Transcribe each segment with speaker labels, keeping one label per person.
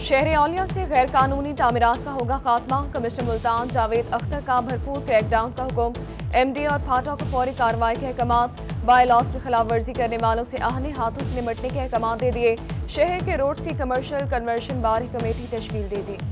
Speaker 1: शहर औलिया से गैर कानूनी तामीरात का होगा खात्मा। कमिश्नर मुल्तान जावेद अख्तर का भरपूर क्रैकडाउन का हुक्म। MD और फाटा को फौरी कार्रवाई के अहकाम। बाय लॉस की खिलाफ वर्जी करने वालों से आहने हाथों से निपटने के अहकाम दे दिए। शहर के रोड्स की कमर्शियल कन्वर्शन बारी कमेटी तश्कील दे दी।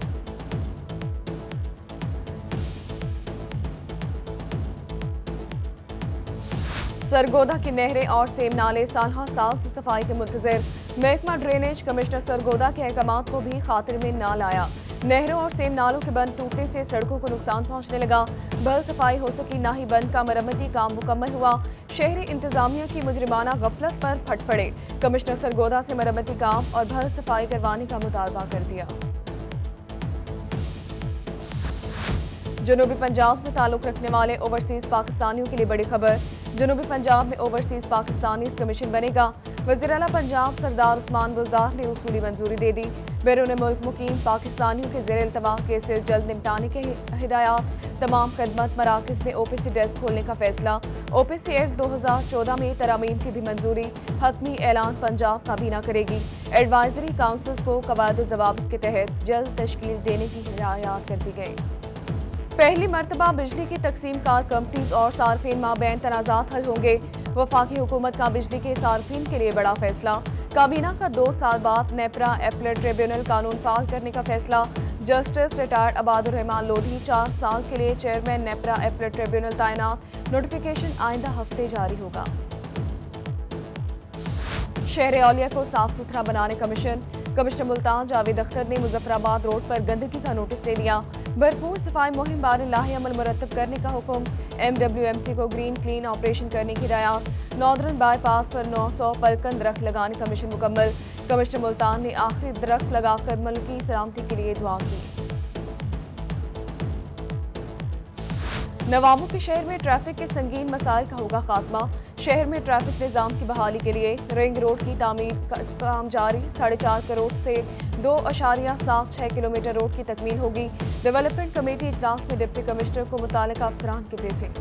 Speaker 1: सरगोदा की नहरें और सेम नाले साल से सफाई के मुंतजर। महकमा ड्रेनेज कमिश्नर सरगोदा के अहकाम को भी खातिर में न लाया। नहरों और सेम नालों के बंद टूटने से सड़कों को नुकसान पहुंचने लगा। भल सफाई हो सकी, ना ही बंद का मरम्मती काम मुकम्मल हुआ। शहरी इंतजामिया की मुजरिमाना गफलत पर फट पड़े। कमिश्नर सरगोदा से मरम्मती काम और भल सफाई करवाने का मुतालबा कर दिया। जनूबी पंजाब से ताल्लुक रखने वाले ओवरसीज पाकिस्तानियों के लिए बड़ी खबर। जनूबी पंजाब में ओवरसीज पाकिस्तानी कमीशन बनेगा। वज़ीर आला पंजाब सरदार उस्मान बुज़दार ने उसूली मंजूरी दे दी। बैरून मुल्क मुकीम पाकिस्तानियों के ज़ेर इल्तवा केसेस जल्द निपटाने के हिदायत। तमाम खदमत मराकज़ में OPC डेस्क खोलने का फैसला। OPC एक्ट 2014 में तरामीम की भी मंजूरी। हतमी ऐलान पंजाब काबीना करेगी। एडवाइजरी काउंसिल्स को कवायद ज़वाबित के तहत जल्द तश्कील देने की हिदायत कर दी गई। पहली मरतबा बिजली की तकसीम कार कंपनीज और सार्फिन माबैन तनाज़ात हल होंगे। वफाकी हुकूमत का बिजली के सार्फिन के लिए बड़ा फैसला। काबीना का 2 साल बाद नेपरा एपलेट ट्रिब्यूनल कानून फाल करने का फैसला। जस्टिस रिटायर्ड अबादुर रहमान लोधी 4 साल के लिए चेयरमैन नेपरा एपलेट ट्रिब्यूनल तैनात। नोटिफिकेशन आइंदा हफ्ते जारी होगा। शहर औलिया को साफ सुथरा बनाने का मिशन। कमिश्नर मुल्तान जावेद अख्तर ने मुजफ्फराबाद रोड पर गंदगी का नोटिस ले लिया। भरपूर सफाई मुहिम बारे लाहे अमल मुरतब करने का हुक्म। MWMC को ग्रीन क्लीन ऑपरेशन करने की हिदायत। नॉर्दर्न बाईपास पर 900 पलकन दरख्त लगाने का मिशन मुकम्मल। कमिश्नर मुल्तान ने आखिरी दरख्त लगाकर मुल्क की सलामती के लिए दुआ की। नवाबों के शहर में ट्रैफिक के संगीन मसाइल का होगा खात्मा। शहर में ट्रैफिक निज़ाम की बहाली के लिए रिंग रोड की तामीर का काम जारी। 4.5 करोड़ से 2.76 किलोमीटर रोड की तकमील होगी। डेवलपमेंट कमेटी इजलास में डिप्टी कमिश्नर को मुतालिका अफसरान की ब्रीफिंग।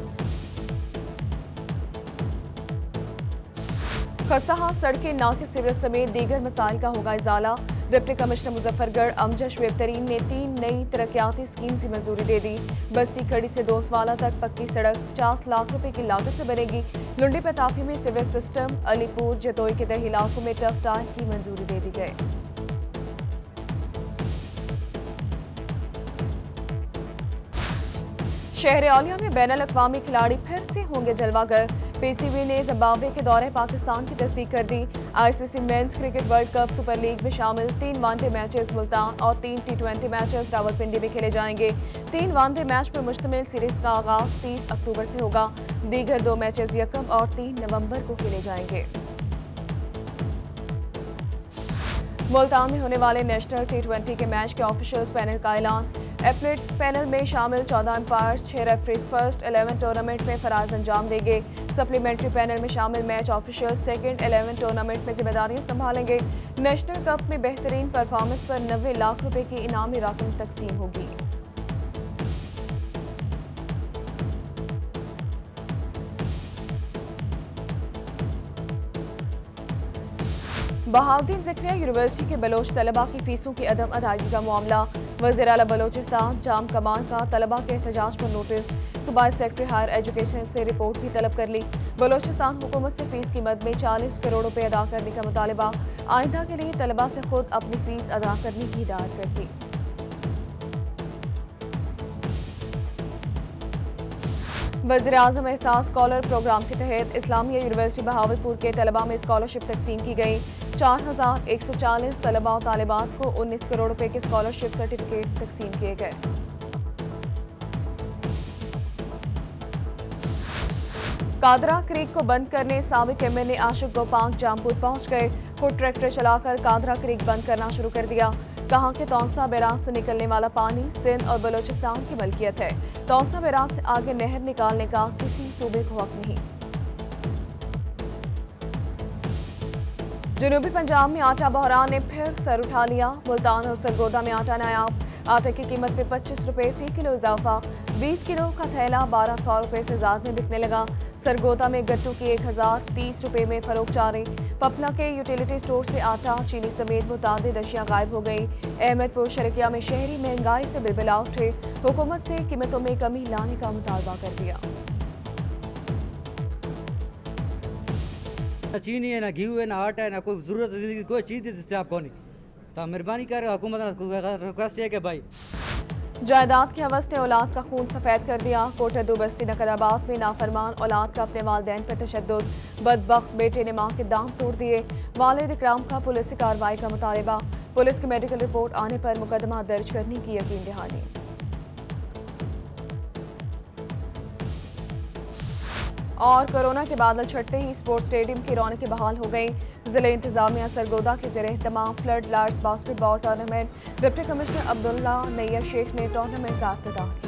Speaker 1: खस्ताहाल सड़कें, नाके, सीवरेज समेत दीगर मसाइल का होगा इजाला। डिप्टी कमिश्नर मुजफ्फरगढ़ अमजद शुएब तरीन ने 3 नई तरक्याती स्कीम की मंजूरी दे दी। बस्ती खड़ी से दोसवाला तक पक्की सड़क 50 लाख रुपए की लागत से बनेगी। लुंडी पताफी में सीवरेज सिस्टम। अलीपुर जतोई के दही इलाकों में टफ टाइल की मंजूरी दे दी गई। शहर औलिया में बैनुल अक़वामी खिलाड़ी फिर से होंगे जलवागर। PCB ने जिम्बाब्वे के दौरे पाकिस्तान की तस्दीक कर दी। ICC men's cricket world cup super league में शामिल 3 वनडे मैचेस मुल्तान और 3 T20 मैचेस रावलपिंडी में खेले जाएंगे। 3 वनडे मैच पर मुश्तमिल सीरीज का आगाज 30 अक्टूबर से होगा। दीगर 2 मैचेस 1 और 3 नवंबर को खेले जाएंगे। मुल्तान में होने वाले नेशनल T20 के मैच के ऑफिशियल्स पैनल का ऐलान। एपलेट पैनल में शामिल 14 अंपायर्स 6 रेफरीज फर्स्ट 11 टूर्नामेंट में फराज अंजाम देंगे। सप्लीमेंट्री पैनल में शामिल मैच ऑफिशियल्स सेकंड 11 टूर्नामेंट में जिम्मेदारियां संभालेंगे। नेशनल कप में बेहतरीन परफॉर्मेंस पर 90 लाख रुपए की इनामी रकम तकसीम होगी। बहाउद्दीन ज़करिया यूनिवर्सिटी के बलोच तलबा की फीसों की अदम अदायगी का मामला। वज़ीर आला बलोचिस्तान जाम कमान का तलबा के एहतजाज पर नोटिस। सूबाई सेक्रेटरी हायर एजुकेशन से रिपोर्ट भी तलब कर ली। बलोचिस्तान हुकूमत से फीस की मद में 40 करोड़ रुपए अदा करने का मुतालबा। आइंदा के लिए तलबा से खुद अपनी फीस अदा करने की हिदायत कर दी। वज़ीर आज़म एहसास स्कॉलर प्रोग्राम के तहत इस्लामिया यूनिवर्सिटी बहावलपुर के तलबा में स्कॉलरशिप तकसीम की गई। 4140 तलबा और तालिबात को 19 करोड़ रुपए के स्कॉलरशिप सर्टिफिकेट तकसीम किए गए। कादरा क्रीक को बंद करने साबिक MLA आशिक गोपांग जामपुर पहुंच गए। फुट ट्रैक्टर चलाकर कादरा क्रीक बंद करना शुरू कर दिया। कहा कि तौसा बैराज से निकलने वाला पानी सिंध और बलोचिस्तान की मलकियत है। तौसा बैराज से आगे नहर निकालने का किसी सूबे को हक नहीं। जनूबी पंजाब में आटा बहरान ने फिर सर उठा लिया। मुल्तान और सरगोदा में आटा नायाब। आटे की कीमत में 25 रुपए फी किलो इजाफा। 20 किलो का थैला 1200 रुपए से ज्यादा में बिकने लगा। सरगोदा में गट्टू की 1030 रुपये में फरोख्त जारी। पपला के यूटिलिटी स्टोर से आटा, चीनी समेत मुतादिद अशिया गायब हो गई। अहमदपुर शरकिया में शहरी महंगाई से बिलबिला उठे। हुकूमत से कीमतों में कमी लाने का मुतालबा कर दिया।
Speaker 2: चीनी है, ना घी है, ना आटा है, ना कोई जरूरत है, कोई चीज़ दस्तियाब कौन। तो मेहरबानी कर हुकूमत रिक्वेस्ट है कि भाई
Speaker 1: जायदाद की हवस ने औलाद का खून सफ़ेद कर दिया। कोटरदू बस्ती नकराबाद में नाफरमान औलाद का अपने वालिदैन पर तशद्दुद। बदबख्त बेटे ने मां के दाम तोड़ दिए। वालिद इकराम का पुलिस से कार्रवाई का मुतालबा। पुलिस की मेडिकल रिपोर्ट आने पर मुकदमा दर्ज करने की यकीन दहानी। और कोरोना के बादल छटते ही स्पोर्ट्स स्टेडियम की रौनकें बहाल हो गई। जिले इंतजामिया सरगोदा के ज़ेरे तमाम flood large basketball tournament. Deputy commissioner Abdullah Nayyar Sheikh ने टूर्नामेंट का इफ्तिताह किया।